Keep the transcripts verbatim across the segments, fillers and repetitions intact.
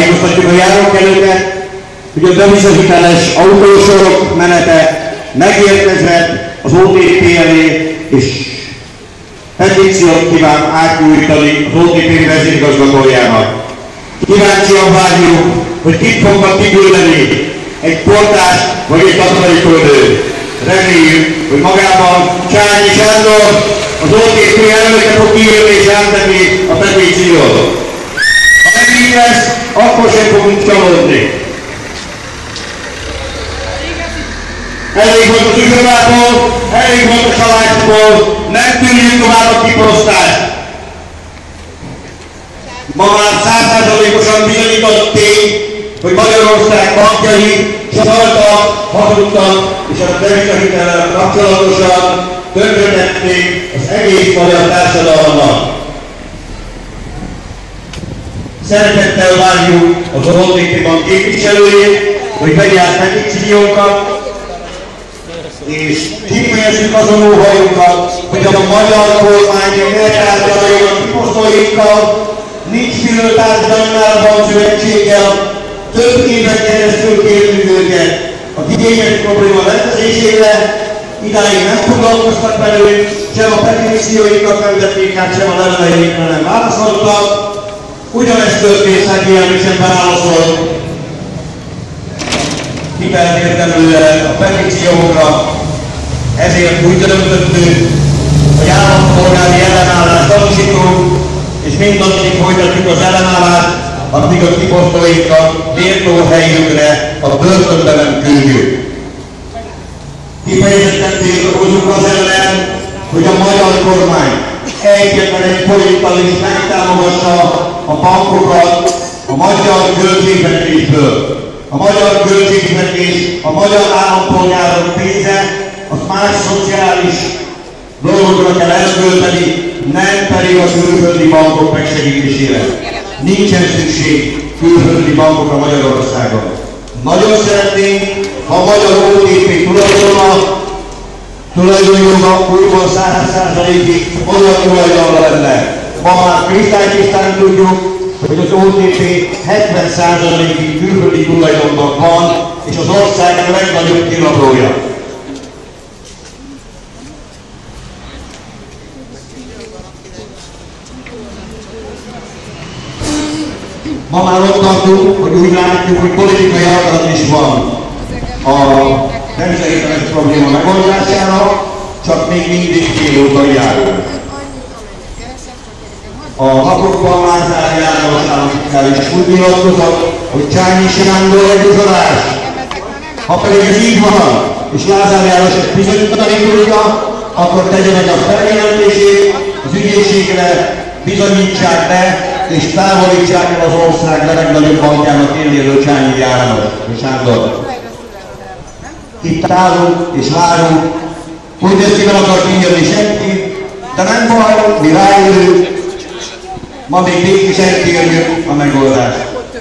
Tájékoztatjuk a járókelőket, hogy a devizahiteles autósorok menete megérkezett az o té pé elé, és petíciót kíván átnyújtani az o té pé vezérigazgatójának. Kíváncsian várjuk, hogy kit fognak kiküldeni, egy portást vagy egy takarítónőt. Reméljük, hogy magában Csányi Sándor, az o té pé elnöke fog kiírni és áttenni a petíciót. Ha nem így lesz, akkor sem fogunk csalódni. Elég volt az üzletából, elég volt a családból, nem tűnjük tovább a kiprosztást. Ma már száz százalékosan bizonyított tény, hogy Magyarország bankjai csaltak, hazudtak, és a devizahitellel kapcsolatosan tönkretették az egész magyar társadalomnak. Szeretettel várjuk az o té pé bank képviselőjét, hogy vegye át petíciókat, és kifejezzük azon óhajunkat, hogy a magyar kormány eltárgyaljon a kiposztóinkkal, nincs külön társadalomnál van szövetséggel, több éven keresztül kértük őket a igényes probléma rendezésére, idáig nem foglalkoztak velük, sem a petícióikat nem vették át, sem a leveleikre nem válaszoltak. Ugyanezt történt Szegélyen sem válaszolt hitelmértelműen a petíciókra, ezért úgy döntöttünk, hogy állampolgári ellenállást tanúsítunk, és mindaddig folytatjuk az ellenállást, addig a kiposztóinkat méltó helyükre a börtönbe nem küldjük. Kifejezetten tiltakozunk az ellen, hogy a magyar kormány egyetlen egy forinttal is megtámogassa a bankokat a magyar költségvetésből. A magyar költségvetés, a magyar állampolgárok pénze, azt más szociális dolgokra kell elkölteni, nem pedig a külföldi bankok megsegítésére. Nincsen szükség külföldi bankokra Magyarországon. Nagyon szeretnénk, ha a magyar o té pé tulajdona, tulajdonjoga újból száz százalékig magyar tulajdonra lenne. Ma már kristálytisztán tudjuk, hogy az o té pé hetven százalékig külföldi tulajdonban van, és az ország legnagyobb kiradója. Ma már ott tartunk, hogy úgy látjuk, hogy politikai akarat is van a devizahiteles probléma megoldására, csak még mindig félúton járunk. A napokban Lázár János államtitkár is úgy nyilatkozott, hogy Csányi Sándor egy uzsolás. Ha pedig ez így van, és Lázár János ezt bizonyítani tudja, akkor tegye meg a feljelentését az ügyészségre, bizonyítsák be, és távolítsák el az ország legnagyobb bankjának élélő Csányi János és Sándor. Itt állunk és várunk, hogy ezt nem akar kinyerni senki, de nem baj, mi rájövünk, ma még mégis elkérjük a megoldást.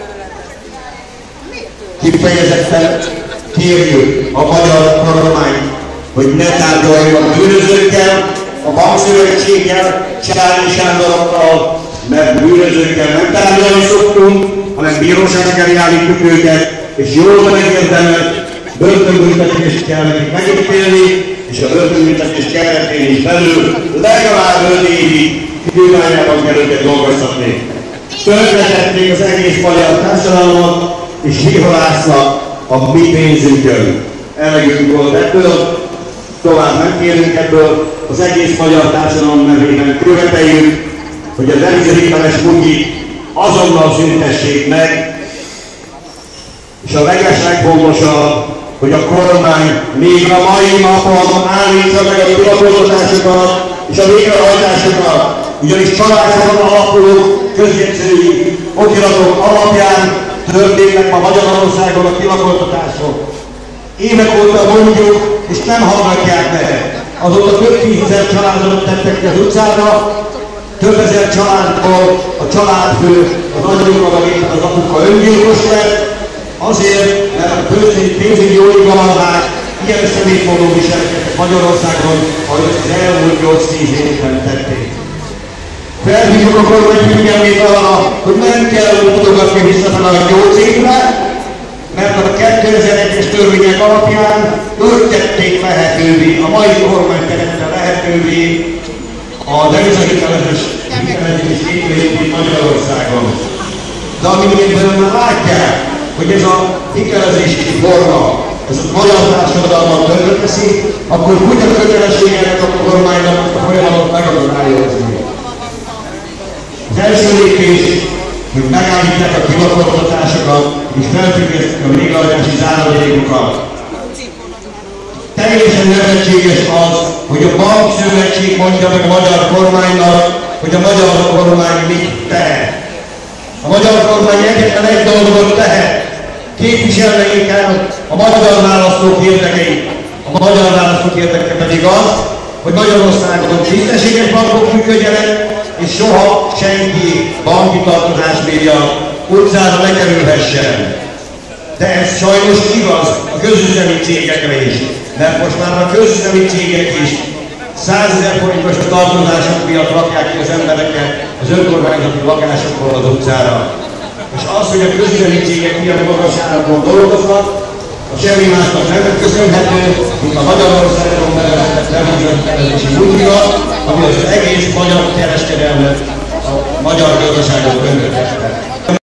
Kifejezetten kérjük a magyar kormányt, hogy ne tárgyaljon a bűnözőkkel, a bankszövetséggel, Csányi Sándorokkal, mert bűnözőkkel nem tárgyalni szoktunk, hanem bíróság elé állítjuk őket, és jól megérdemelt börtönbüntetést kell nekik megítélni, és a börtönbüntetés keretén is belül legalább öt évig időványában kell őket dolgoztatni. Tönkretették az egész magyar társadalmat, és hívolásznak a mi pénzünkön. Elegünk volt ebből, tovább nem kérünk ebből, az egész magyar társadalom nevében követeljük, hogy a devizahiteles mugit azonnal szüntessék meg, és a legeslegfontosabb, hogy a kormány még a mai napon állítsa meg a kilakoltatásokat és a végrehajtásokat, ugyanis családokon alapuló közjegyzői okiratok alapján történnek ma Magyarországon a kilakoltatások. Évek óta mondjuk, és nem hallgatják meg. Azóta több tízezer családot tettek ki az utcára, több ezer családból a családfő, az anyuka, vagy éppen az apuka öngyilkos lett, azért, mert a pénzügyi oligarchák ilyen szemétmódon viselkedtek Magyarországon, ahogy az elmúlt nyolc-tíz évben tették. Felhívjuk a kormány figyelmét arra, hogy nem kell mutogatni visszafele a nyolc évre, mert a kétezer-egyes törvények alapján ők tették lehetővé, a mai kormány tette lehetővé a devizahitelezés hitelezés épületét Magyarországon. De amilyenben már látják, hogy ez a hitelezési forma, ez a magyar társadalmat tönkreteszi, akkor ugyan kötelességének a kormánynak a folyamatot megakadályozni. Az első lépés, hogy megállítják a kilakoltatásokat és felfüggesztik a végrehajtási záradékokat. Teljesen nevetséges az, hogy a bankszövetség mondja meg a magyar kormánynak, hogy a magyar kormány mit tehet. A magyar kormány egyetlen egy dolgot tehet. Képviselni kell a magyar választók érdekeit. A magyar választók érdeke pedig az, hogy Magyarországon tisztességes bankok működjenek, és soha senki banki tartozás miatt utcára ne kerülhessen. De ez sajnos igaz a közüzemi cégekre is, mert most már a közüzemi cégek is százezer forintos tartozások miatt rakják ki az embereket az önkormányzati lakásokból az utcára. És az, hogy a közüzemi cégek milyen magas árakon dolgoznak, a semmi másnak nem köszönhető, mint a Magyarországon bevezetett devizahitelezési útja, ami az egész magyar kereskedelmet, a magyar gazdaságot tönkretette.